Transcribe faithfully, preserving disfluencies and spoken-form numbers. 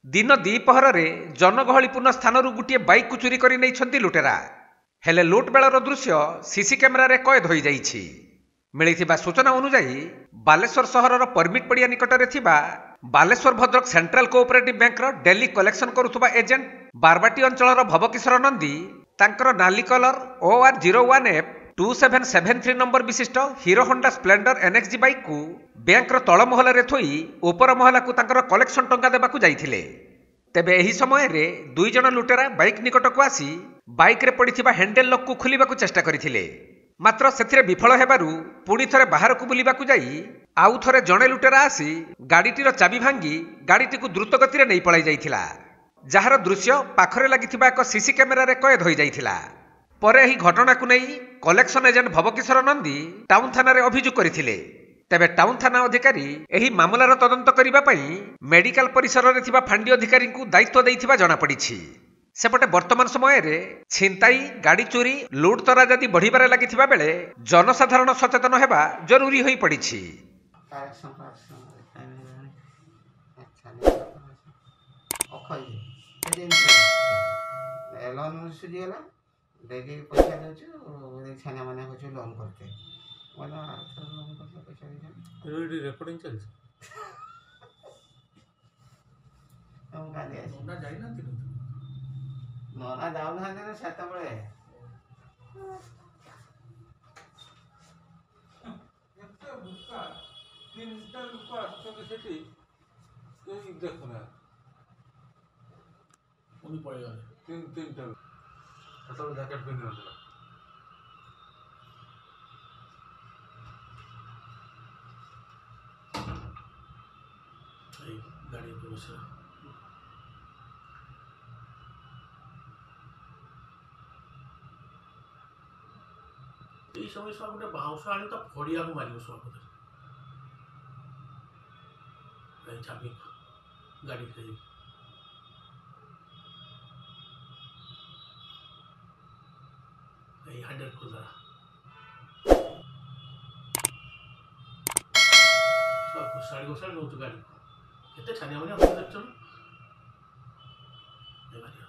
दिन द्विपहर में जनगहलीपूर्ण स्थान गोटे बाइक को चोरी कर नहीं लुटेरा हेले लुट बेलर दृश्य सीसी कैमेरा रे कैद हो जाइछि। मिलिथिबा सूचना अनुसार बालेश्वर सहरर परमिट पड़िया निकट में Baleshwar Bhadrak central cooperative bank daily collection करुवा एजेंट बारबाटी अंचल भवकिशोर नंदी तांकर नाली colour O R zero one F two seven seven three number विशिष्ट Hero Honda Splendor NXG bike को बैंक तल महल रे थोई ऊपर महला को तांकर कलेक्शन टंका देबाकू जाइथिले। तेबे एही समय रे दुई जन लुटेरा बाइक निकट को आसी बाइक रे पड़िथिबा हैंडल लॉक को खोलिबाकू चेष्टा करिथिले, मात्र सेथिरे विफल हेबारु पुणी थरे बाहर को बुलिबाकू जाई आउ थरे जणे लुटेरा आसी गाड़ीटीर चाबी भांगी गाड़ीटी को द्रुत गति रे नहीं पळाई जाइथिला, जार दृश्य पाखरे लागिथिबा एक सीसी कैमेरा रे कैद होई जाइथिला। परे एही घटना को नहीं collection agent Bhabakishore Nandi town थाना रे अभियोग करथिले। तेबे टाउन थाना अधिकारी एही मामलार तदंत करिबा पई मेडिकल परिसर रे थिबा फांडी अधिकारी को दायित्व दैथिबा जणा पड़िछि। सेपटे वर्तमान समय रे छिंताई गाड़ी चोरी लुट तराज आदि बढ़िबारे लागिथिबा बेले जनसाधारण सचेतन हेबा जरूरी होई पड़िछि। डेली पैसा दे छाना माने हो लोन करते वाला लोन करते पैसा दे रेडी रिकॉर्डिंग चल हम का दे ना जाई ना तिनो ना ना जाऊ ना ने सात बळे एते बुका तीनटा लोक आछन सेठी केही देखना उनी पळे गले तीन तीनटा सब जैकेट पहन रहा गाड़ी पे बस समय सब गोटे बाउंस आनी तो फड़िया को मार सब चाबी गाड़ी खाई हैंडल खुदा सब साड़ी गोसाड़ी नौ गाड़ी केते छानिया माने हम देखछन ए बारी